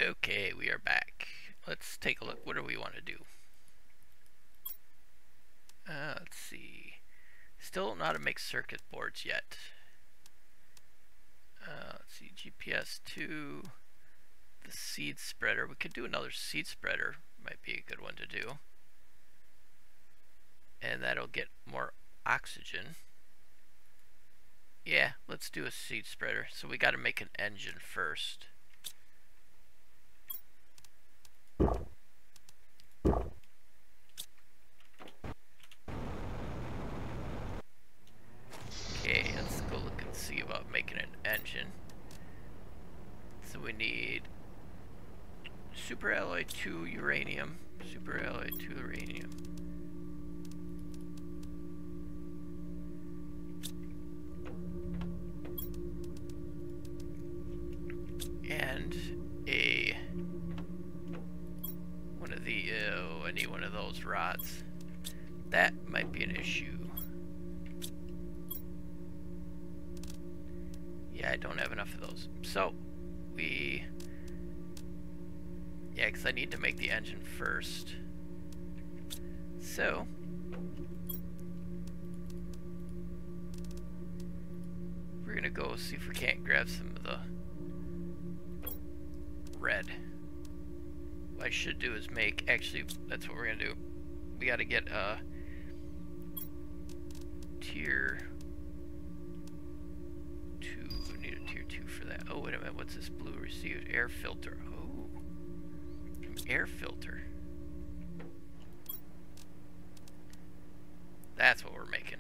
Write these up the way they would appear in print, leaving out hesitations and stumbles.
Okay, we are back. Let's take a look. What do we want to do? Let's see. Still don't know how to make circuit boards yet. Let's see. GPS 2. The seed spreader. We could do another seed spreader. Might be a good one to do. And that'll get more oxygen. Yeah, let's do a seed spreader. So we got to make an engine first. Okay, let's go look and see about making an engine. So we need super alloy 2 uranium. Super alloy 2 uranium. And one of the I need one of those rods. That might be an issue. Yeah, I don't have enough of those. So yeah, because I need to make the engine first. So we're gonna go see if we can't grab some of the red. What I should do is make, actually, that's what we're gonna do. We gotta get a tier 2. We need a tier 2 for that. Oh, wait a minute, what's this blue received? Air filter. Oh, air filter. That's what we're making.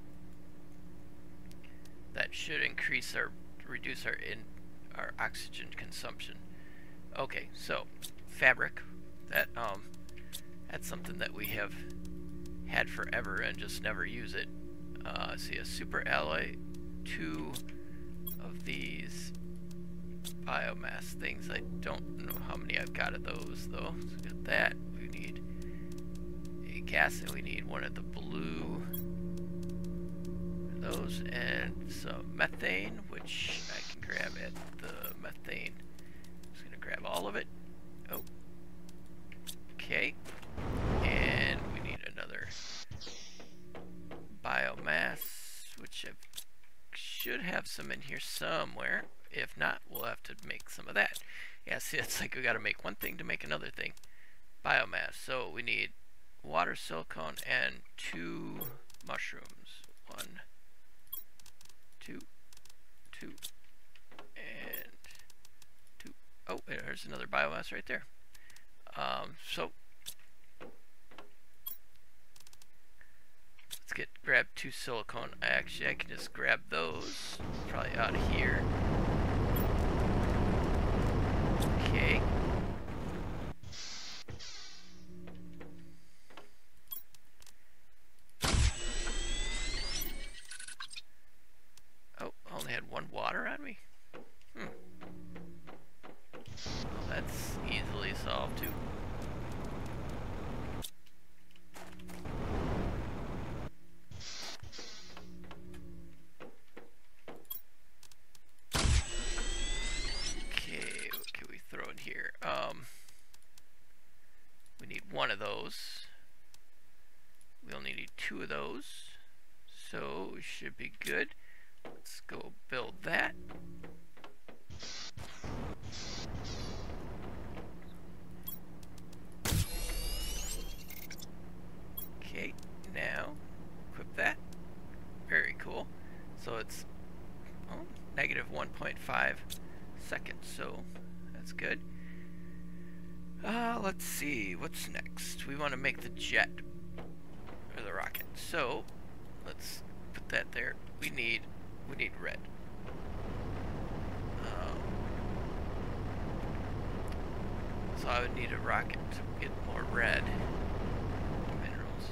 That should reduce our oxygen consumption. Okay, so fabric, that's something that we have had forever and just never use it. See, a super alloy 2 of these biomass things. I don't know how many I've got of those though. So we got that. We need a gas, and we need one of the blue. Those and some methane, which I can grab at the methane. Just gonna grab all of it. Oh, okay. And we need another biomass, which I should have some in here somewhere. If not, we'll have to make some of that. Yeah, see, it's like we gotta make one thing to make another thing. Biomass. So we need water, silicone, and 2 mushrooms. 1, 2, 2, and 2. Oh, there's another biomass right there. So let's grab 2 silicone. Actually, I can just grab those probably out of here. Okay. Oh, I only had 1 water on me. Well, that's easily solved too. Okay, what can we throw in here? We need 1 of those. We only need 2 of those. So we should be good. Let's go build that. Okay, now equip that. Very cool. So it's negative 1.5 seconds, so that's good. Let's see, what's next? We want to make the jet, or the rocket. So let's put that there. We need red. So I would need a rocket to get more red minerals.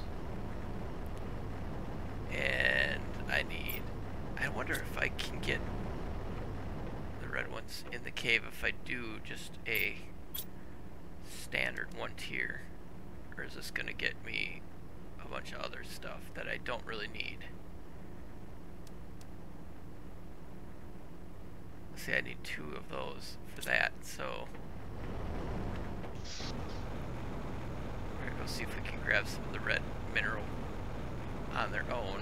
And I wonder if I can get the red ones in the cave if I do just a standard 1 tier. Or is this gonna get me a bunch of other stuff that I don't really need? See, I need 2 of those for that, so grab some of the red mineral on their own.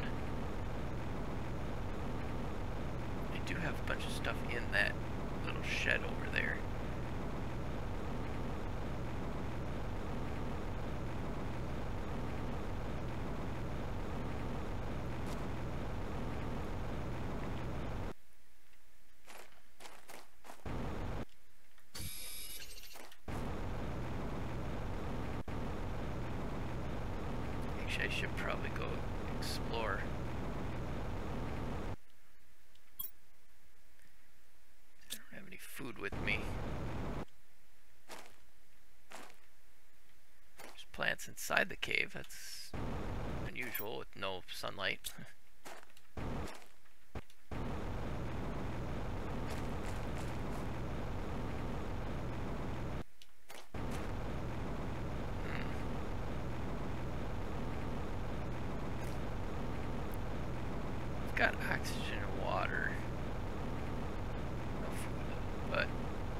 I do have a bunch of stuff in that little shed over there. Actually, I should probably go explore. I don't have any food with me. There's plants inside the cave. That's unusual with no sunlight. Got oxygen and water. No food though, but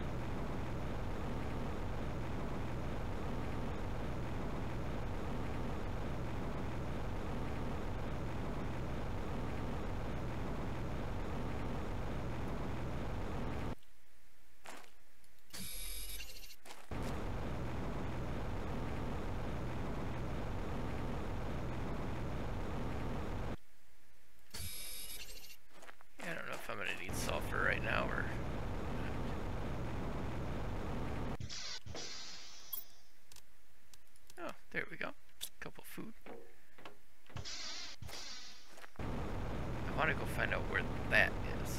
I don't know if I'm gonna need sulfur right now or not. Oh, there we go. Couple food. I want to go find out where that is.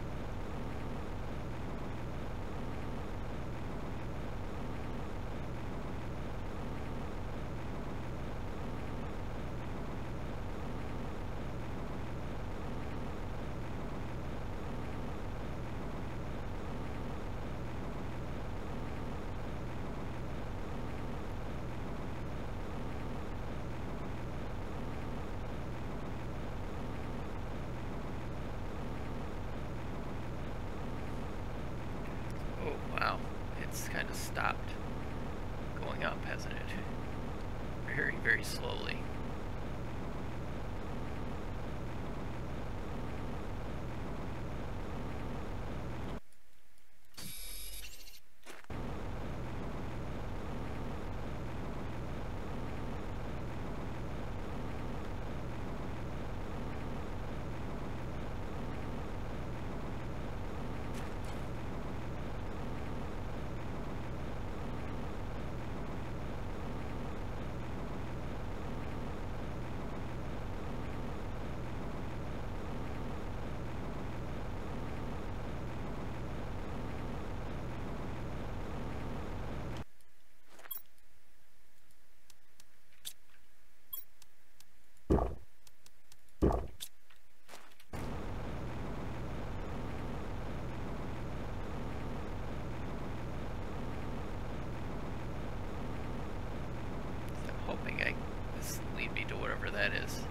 Oh, wow. It's kind of stopped going up, hasn't it? Very, very slowly. Hoping this will lead me to whatever that is.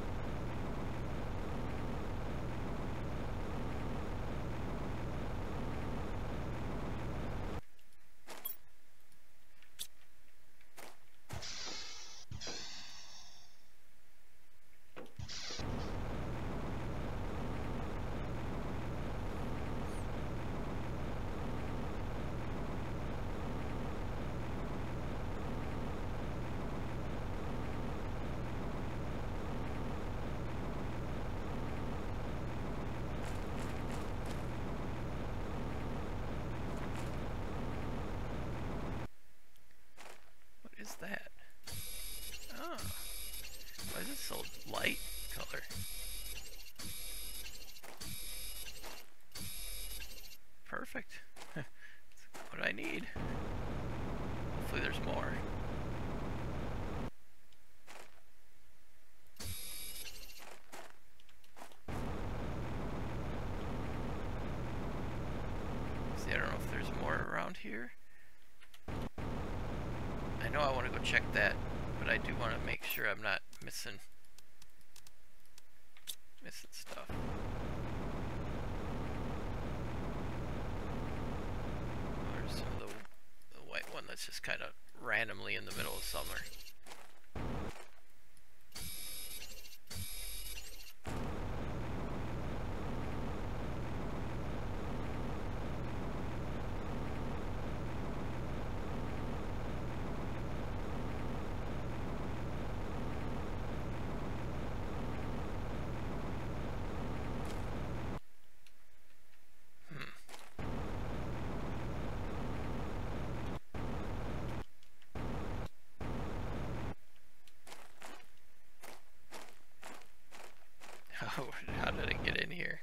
What is that? Oh, why is it so light color? Perfect. That's what I need. Hopefully there's more. See, I don't know if there's more around here. I know I want to go check that, but I do want to make sure I'm not missing stuff. There's some of the white one that's just kind of randomly in the middle of summer. How did it get in here?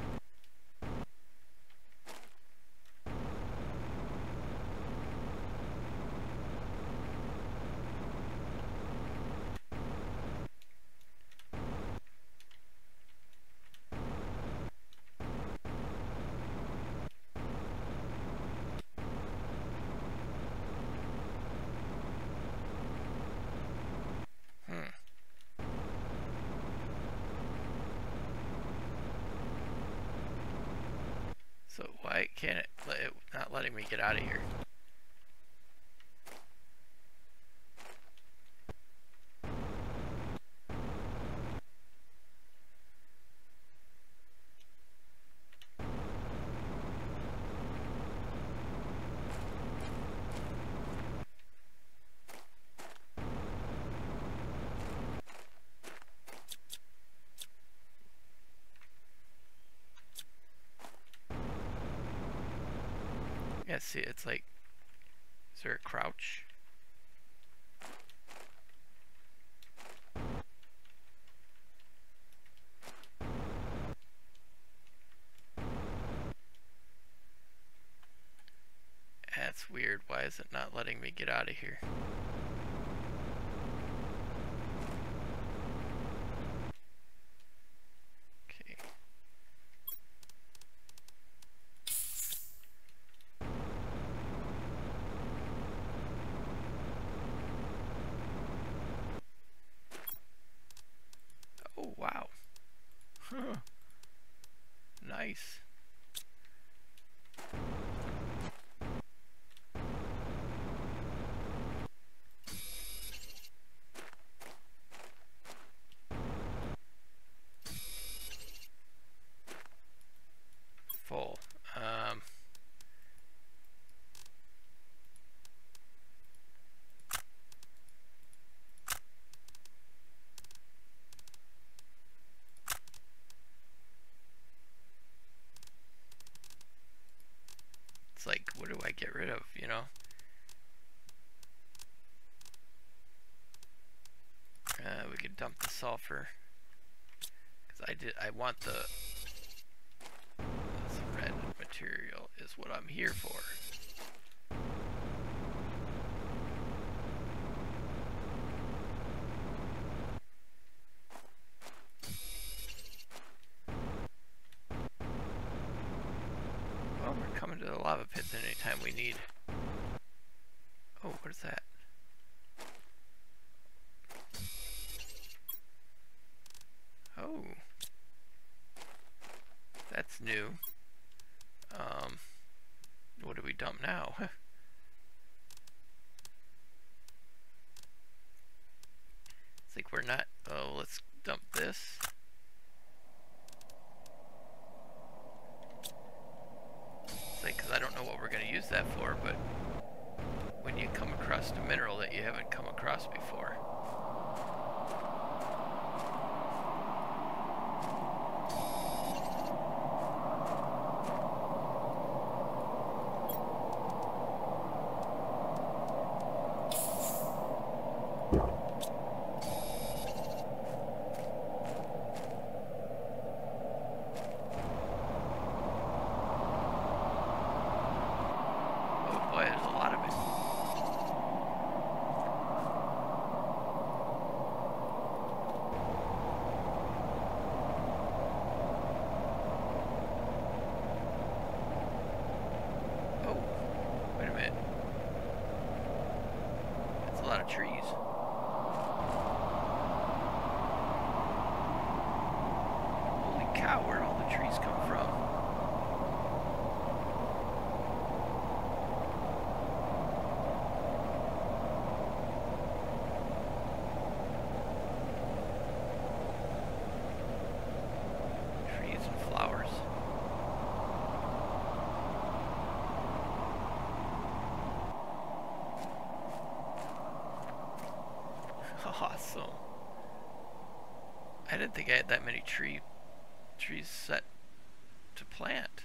So why can't it not letting me get out of here? Yeah, see, it's like, is there a crouch? That's weird. Why is it not letting me get out of here? Okay. Oh, wow. Huh. Nice. Full. It's like, what do I get rid of, you know? We could dump the sulfur. Because I want this red material is what I'm here for. Well, we're coming to the lava pits anytime we need. Oh, what is that? Oh. That's new. What do we dump now? It's like we're not... Oh, let's dump this. It's like, because I don't know what we're going to use that for, but when you come across a mineral that you haven't come across before. Trees. Holy cow, where'd all the trees come from? Trees and flowers. Awesome. I didn't think I had that many trees set to plant.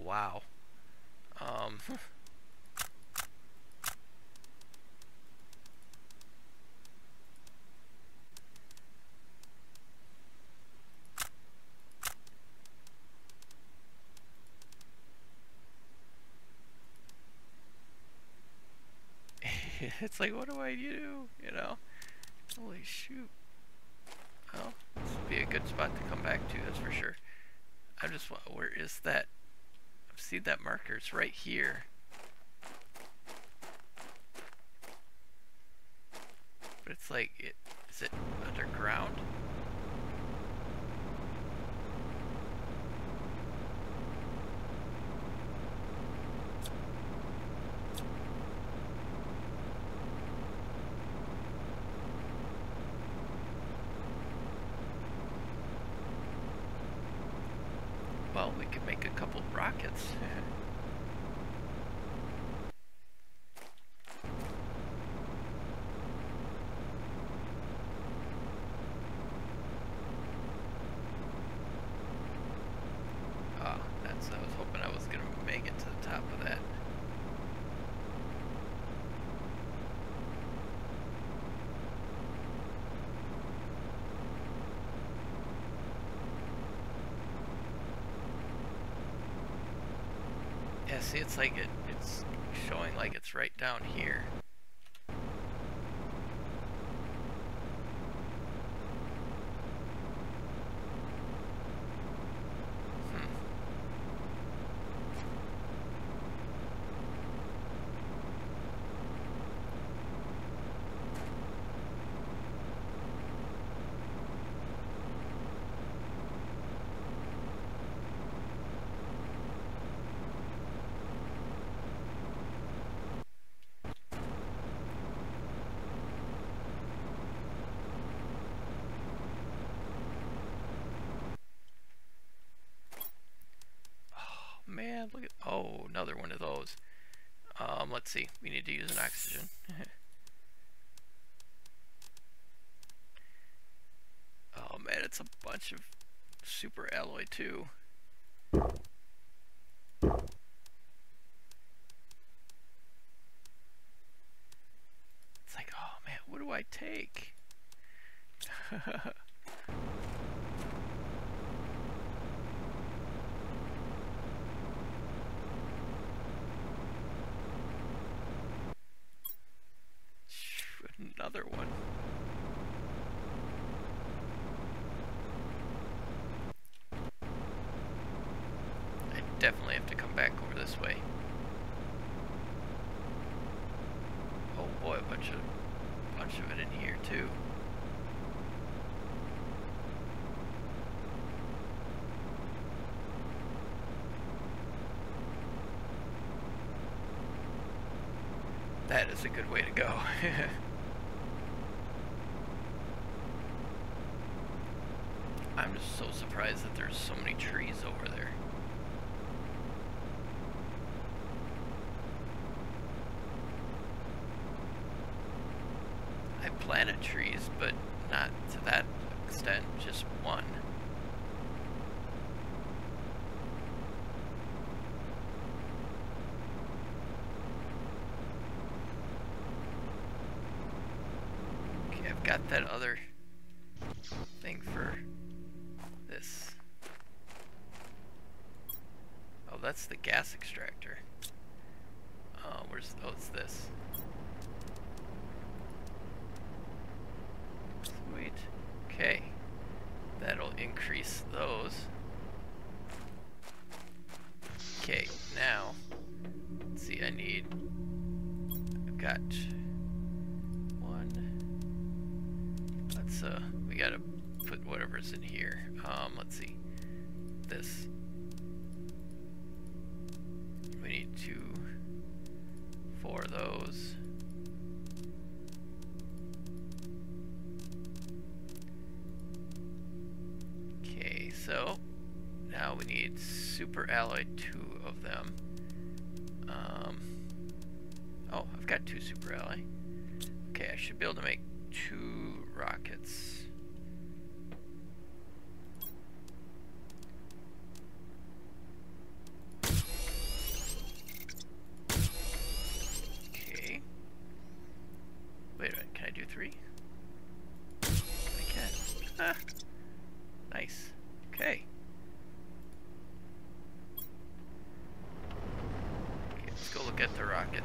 wow. It's like, what do I do? You know? Holy shoot. Well, this would be a good spot to come back to, that's for sure. I just want, where is that? I see that marker, it's right here. But it's like, is it underground? Well, we could make a couple rockets. Oh, that's, I was hoping I was gonna make it to the top of that. Yeah, see, it's like it's showing like it's right down here. Man, look at, oh, another one of those. Let's see, we need to use an oxygen. Oh man, it's a bunch of super alloy too. It's like, oh man, what do I take? Another one. I definitely have to come back over this way. Oh boy, a bunch of it in here too. That is a good way to go. I'm just so surprised that there's so many trees over there. I planted trees, but not to that extent, just one. Okay, I've got that other thing for this. Oh, that's the gas extractor. Oh, it's this. Sweet. Okay. That'll increase those. Okay, now, let's see, I've got one. Let's, we gotta put whatever's in here. Let's see. This. We need 4 of those. Okay, so now we need super alloy 2 of them. Oh, I've got 2 super alloy. Okay, I should be able to make 2 rockets.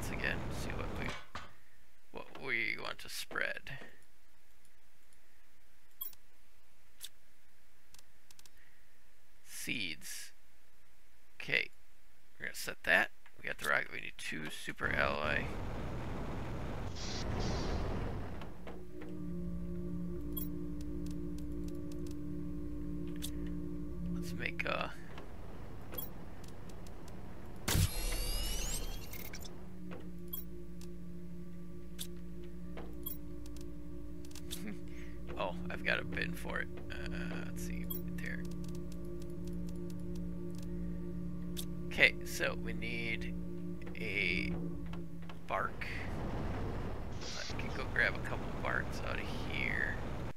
plants again. See what we want to spread. Seeds. Okay, we're gonna set that. We got the rocket. We need 2 super alloy. Let's make oh, I've got a bin for it. Let's see, right there. Okay, so we need a bark. I can go grab a couple barks out of here.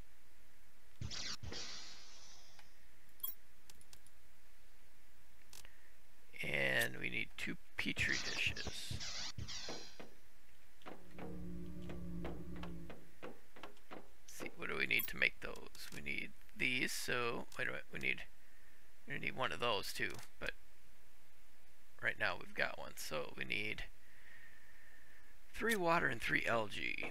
And we need 2 petri dishes. See, what do we need to make those? We need these, so wait a minute, we need one of those too, but right now we've got one, so we need 3 water and 3 algae.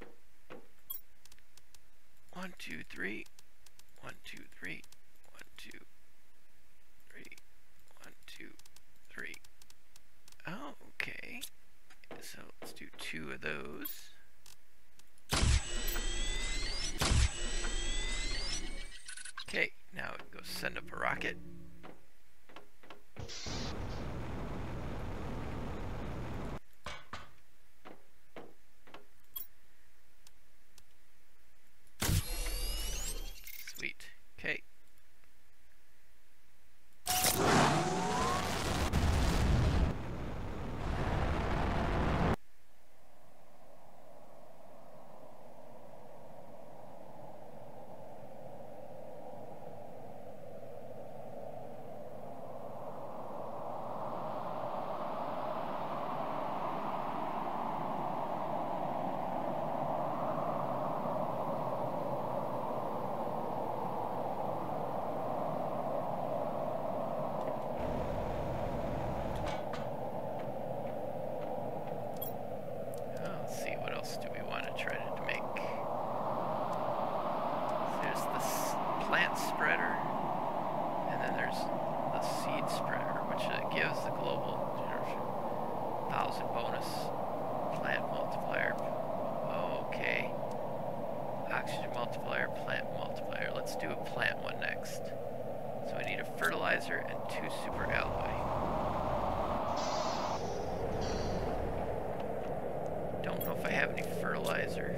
1, 2, 3. 1, 2, 3. 1, 2, 3. 1, 2, 3. Oh, okay. So let's do 2 of those. Okay, now we can go send up a rocket. Sweet. Okay. Plant spreader, and then there's the seed spreader, which gives the global 1,000 bonus plant multiplier. Okay. Oxygen multiplier, plant multiplier. Let's do a plant one next. So we need a fertilizer and 2 super alloy. Don't know if I have any fertilizer.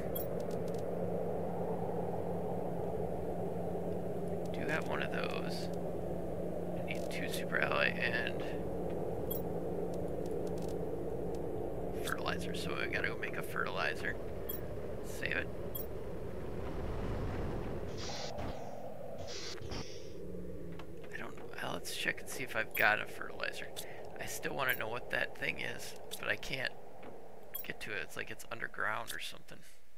Have one of those. I need 2 super alloy and fertilizer, so we gotta go make a fertilizer. Save it. I don't know. Let's check and see if I've got a fertilizer. I still want to know what that thing is, but I can't get to it. It's like it's underground or something.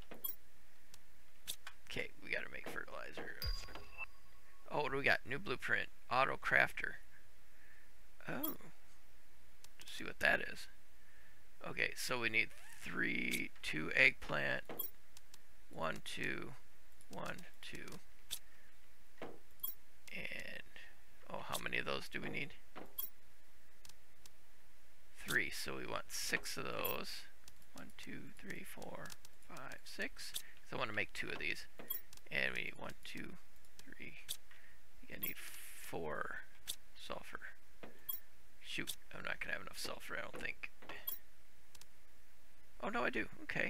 Okay, we gotta make fertilizer. Oh, what do we got? New blueprint. Auto crafter. Oh. Let's see what that is. Okay, so we need 2 eggplant. 1, 2, 1, 2. And, oh, how many of those do we need? 3, so we want 6 of those. 1, 2, 3, 4, 5, 6. So I want to make 2 of these. And we need 1, 2, 3. I need 4 sulfur. Shoot, I'm not gonna have enough sulfur, I don't think. Oh no, I do. Okay.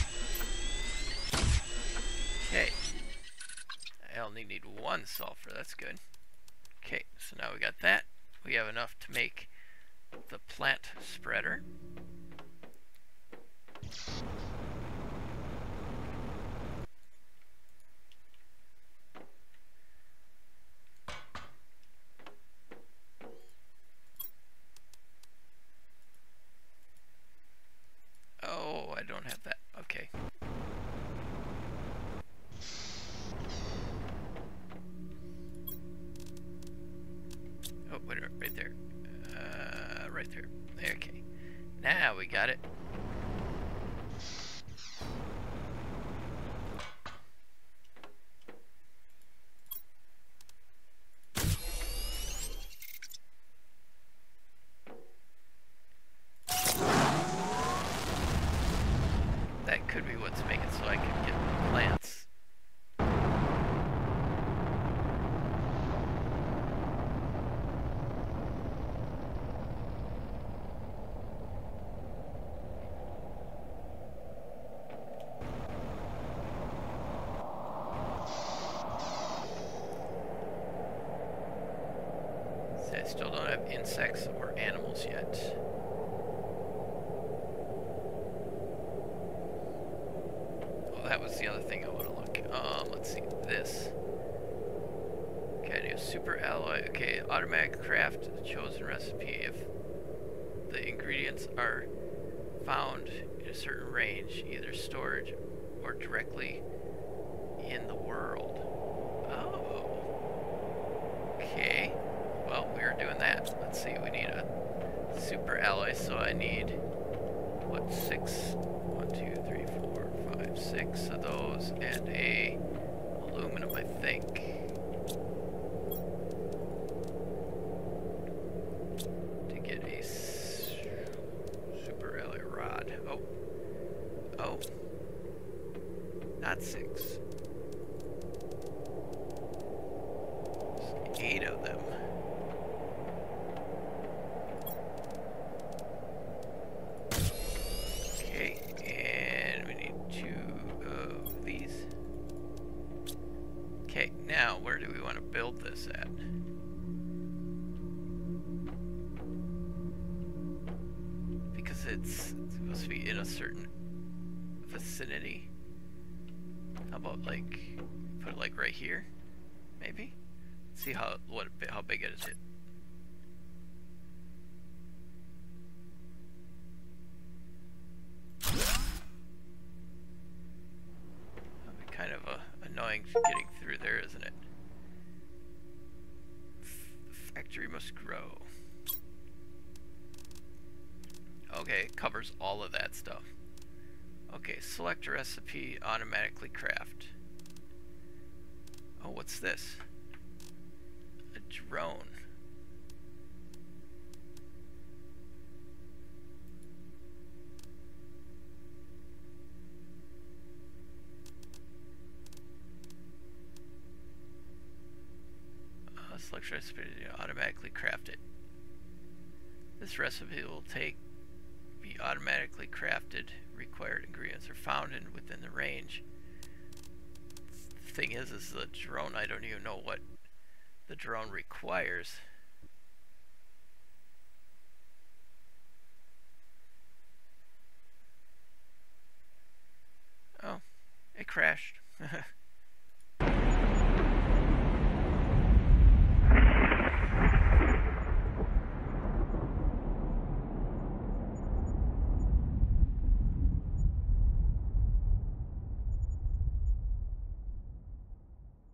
Okay. I only need 1 sulfur, that's good. Okay, so now we got that. We have enough to make the plant spreader. Oh, I don't have that. Okay. Oh, wait, right there. Right there. Okay. Now we got it. could be what's making it so I can get plants. See, I still don't have insects or animals yet. That was the other thing I want to look. Let's see this. Okay, I do super alloy. Okay, automatic craft the chosen recipe if the ingredients are found in a certain range, either storage or directly in the world. Oh. Okay. Well, we are doing that. Let's see. We need a super alloy, so I need what 6? 1, 2, 3, 4, 5, 6 of those, and a aluminum, I think. To get a super alloy rod. Oh, not 6. There's 8 of them. Now, where do we want to build this at? Because it's supposed to be in a certain vicinity. How about like put it like right here, maybe? See how big it is. That'd be kind of annoying getting through there, isn't it? Factory must grow. Okay, it covers all of that stuff. Okay, select recipe, automatically craft. Oh, what's this? A drone. Select recipe to automatically craft it. This recipe will be automatically crafted. Required ingredients are found within the range. The thing is the drone, I don't even know what the drone requires. Oh, it crashed.